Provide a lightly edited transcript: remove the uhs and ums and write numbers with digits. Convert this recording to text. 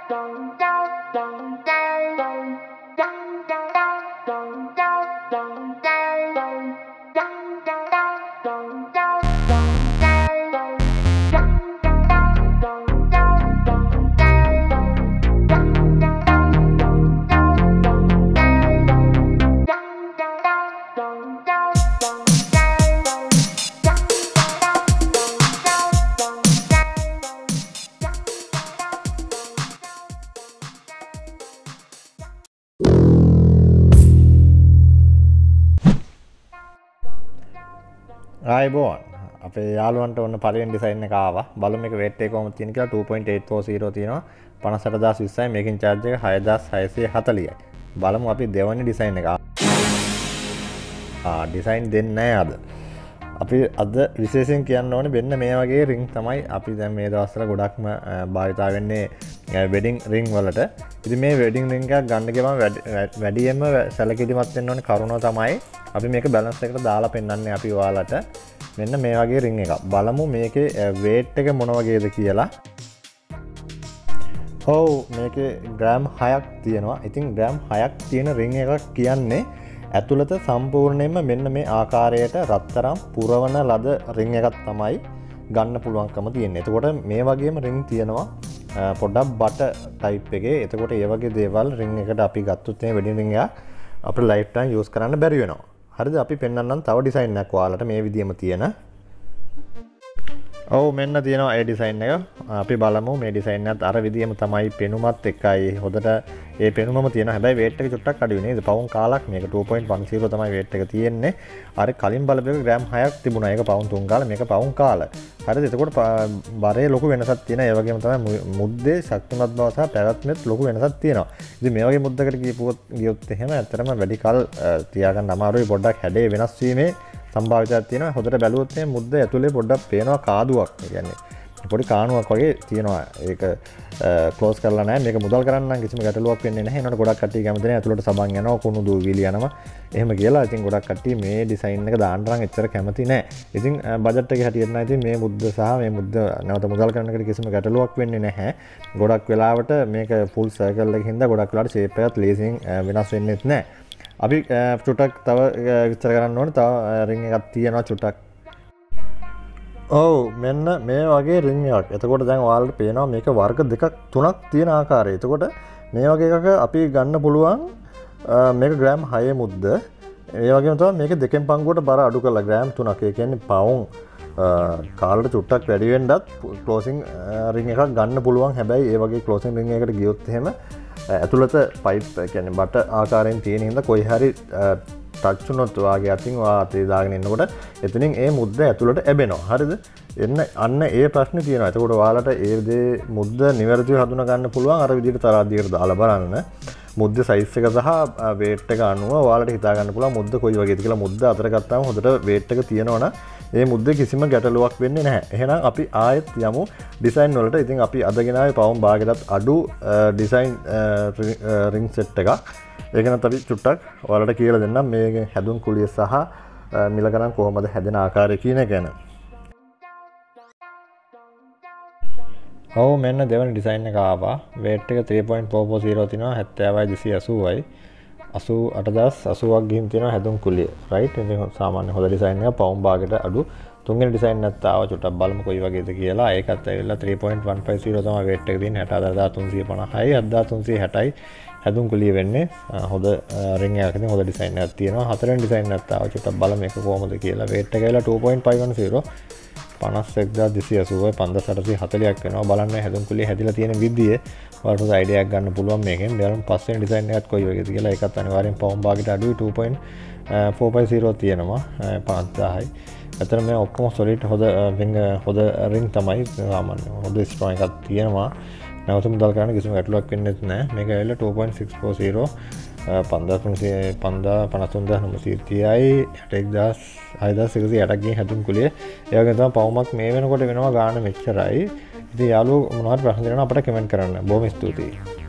ආයිබෝන් අපේ යාළුවන්ට ඔන්න පළවෙනි ඩිසයින් එක ආවා. බලමු මේක weight එක කොහොමද තියෙන කියලා. 2.840 තියෙනවා. 58020යි මේකින් charge එක 6640යි. බලමු අපි දෙවැනි ඩිසයින් එක. ඩිසයින් දෙන්නේ නැහැ අද. අපි අද විශේෂයෙන් කියන්න ඕනේ මෙන්න මේ වගේ ring තමයි අපි දැන් මේ දවස්වල ගොඩක්ම භාවිතා වෙන්නේ wedding ring වලට. ඉතින් මේ wedding ring එකක් ගන්න ගමන් වැඩියෙන්ම සැලකිලිමත් වෙන්න ඕනේ කරුණෝ තමයි අපි මේක බැලන්ස් එකට දාලා පෙන්නන්නේ අපි ඔයාලට මෙන්න මේ වගේ ring එකක්. බලමු මේකේ weight එක මොන වගේද කියලා. ඔව් මේකේ ග්‍රෑම් 6ක් තියෙනවා. ඉතින් ග්‍රෑම් 6ක් තියෙන ring එකක් කියන්නේ ඇතුළත සම්පූර්ණයෙන්ම මෙන්න මේ ආකාරයට රත්තරන් පුරවන ලද ring එකක් තමයි ගන්න පුළුවන්කම තියෙන්නේ. එතකොට මේ වගේම ring තියෙනවා පොඩ්ඩක් බට ටයිප් එකේ. එතකොට ඒ වගේ දේවල් ring එකට අපි ගත්තොත් මේ wedding ring එක අපිට ලයිෆ් ටයිම් යූස් කරන්න බැරි වෙනවා. හරිද? අපි පෙන්නන්නම් තව ඩිසයින් එකක් ඔයාලට මේ විදියම තියෙන. ඔව් මෙන්න තියෙනවා ඒ ඩිසයින් එක. අපි බලමු මේ ඩිසයින් එකත් අර විදියම තමයි පෙනුමත් එක්කයි හොදට ඒ පෙනුමම තියෙනවා. හැබැයි weight එක චුට්ටක් අඩු වෙන්නේ. ඒක පවුන් කාලක් මේක 2.10 තමයි weight එක තියෙන්නේ. අර කලින් බලපෑක ග්‍රෑම් 6ක් තිබුණා. ඒක පවුන් 3 කාල මේක පවුන් කාල. හරිද? එතකොට බරේ ලොකු වෙනසක් තියෙනවා. ඒ වගේම තමයි මුද්දේ ශක්තිමත් බව සහ පැවැත්මෙත් ලොකු වෙනසක් තියෙනවා. ඉතින් මේ වගේ මුද්දකට ගියොත් එහෙම ඇත්තටම වැඩි කල් තියාගන්න අමාරුයි. පොඩ්ඩක් හැඩේ වෙනස් වීමේ සම්භාවිතයක් තියෙනවා. හොඳට බැලුවොත් මේ මුද්ද ඇතුලේ පොඩ්ඩක් පේනවා කාදුවක්. ඒ කියන්නේ පොඩි කාණුවක් වගේ තියෙනවා. ඒක ක්ලෝස් කරලා නැහැ. මේක මුදල් කරන්න නම් කිසිම ගැටලුවක් වෙන්නේ නැහැ. ඒනොට ගොඩක් කට්ටිය කැමති නැහැ. ඇතුළට සබන් යනවා, කුණු දූවිලි යනවා. එහෙම කියලා. ඉතින් ගොඩක් කට්ටිය මේ ඩිසයින් එක දාන්න නම් එච්චර කැමති නැහැ. ඉතින් බජට් එකේ හැටියට නම් ඉතින් මේ මුද්ද සහ මේ මුද්ද නැවත මුදල් කරනකට කිසිම ගැටලුවක් වෙන්නේ නැහැ. ගොඩක් වෙලාවට මේක ෆුල් සර්කල් එකකින් හින්දා ගොඩක් වෙලාවට ෂේප් එකත් ලේසියෙන් වෙනස් වෙන්නේ නැහැ. අපි චුට්ටක් තව විස්තර කරන්න ඕනේ. තව ring එකක් තියෙනවා චුට්ටක්. ඔව් මෙන්න මේ වගේ ring එකක්. එතකොට දැන් ඔයාලට පේනවා මේක වර්ග දෙකක් තුනක් තියෙන ආකාරය. එතකොට මේ වගේ එකක අපි ගන්න පුළුවන් මේක ග්‍රෑම් 6 මුද්ද. ඒ වගේම තමයි මේක දෙකෙන් පංගුවට බර අඩු කරලා ග්‍රෑම් 3ක්. ඒ කියන්නේ පවුන් කාලට චුට්ටක් වැඩි වෙන්නත් ක්ලෝසින් ring එකක් ගන්න පුළුවන්. හැබැයි ඒ වගේ ක්ලෝසින් ring එකකට ගියොත් එහෙම ඇතුළත පයිප් කියන්නේ බට ආකාරයෙන් තියෙන හින්දා කොයි හරි ටච් වුණොත් වාගේ අතින් ඔයා අතේ දාගෙන ඉන්නකොට එතනින් ඒ මුද්ද ඇතුළට ඇබෙනවා. හරිද? අන්න ඒ ප්‍රශ්නේ තියෙනවා. එතකොට ඔයාලට ඒ දේ මුද්ද නිවැරදිව හඳුනා ගන්න පුළුවන් අර විදිහට තරහදියට දාලා බලන්න. මුද්ද සයිස් එක සහ weight එක අනුව ඔයාලට හිතා ගන්න පුළුවන් මුද්ද කොයි වගේද කියලා. මුද්ද අතර ගත්තාම හොඳට weight එක තියෙනවනම් ඒ මුද්දේ කිසිම ගැටලුවක් වෙන්නේ නැහැ. එහෙනම් අපි ආයෙත් යමු ඩිසයින් වලට. ඉතින් අපි අද ගෙනාවේ පවුම් භාගයටත් අඩු ඩිසයින් ring set එකක්. ඒක නම් අපි චුට්ටක් ඔයාලට කියලා දෙන්නම් මේ හැදුම් කුලිය සහ මිල ගණන් කොහොමද හැදෙන ආකාරය කියන එක ගැන. ඔව් මෙන්න දෙවන ඩිසයින් එක ආවා. weight එක 3.440 තියෙනවා. 70/280යි. 88080ක් ගිහින් තියෙනවා හැදුම් කුලිය. right? ඉතින් සාමාන්‍ය හොඳ ඩිසයින් එකක් පවුම් භාගයට අඩු. තුන්වෙනි ඩිසයින් එකත් ආවා. චුට්ටක් බලමු කොයි වගේද කියලා. ඒකත් ඇවිල්ලා 3.150 තමයි weight එක තියෙන්නේ. 64350යි 7360යි හැදුම් කුලිය වෙන්නේ. හොඳ ring එකක් ඉතින් හොඳ ඩිසයින් එකක් තියෙනවා. හතරවෙනි ඩිසයින් එකත් ආවා. චුට්ටක් බලමු මේක කොහොමද කියලා. weight එක ඇවිල්ලා 2.510 51280යි 5840ක් වෙනවා. බලන්න හැදුම් කුලිය හැදිලා තියෙන විදිය ඔයාලට අයිඩියා එකක් ගන්න පුළුවන් මේකෙන්. බලමු පස්වෙනි ඩිසයින් එකත් කොයි වගේද කියලා. ඒකත් අනිවාර්යෙන් පවුම් භාගයට අඩුයි 2.450 තියෙනවා 5000යි. අතන මේ ඔක්කොම solid හොඳ ring තමයි. සාමාන්‍ය හොඳ ස්ට්‍රෝං එකක් තියෙනවා. නැවත මුදල් කරන්න කිසිම ගැටලුවක් වෙන්නේ නැහැ. මේක ඇවිල්ලා 2.640 5330යි 6160ක් ගිහින් හැදුම් කුලිය. ඒ වගේ තමයි පවුමක් මේ වෙනකොට වෙනවා ගාන මෙච්චරයි. ඉතින් යාළුවෝ මොනවද ප්‍රශ්න දෙනවා අපිට කමෙන්ට් කරන්න. බොහොම ස්තුතියි.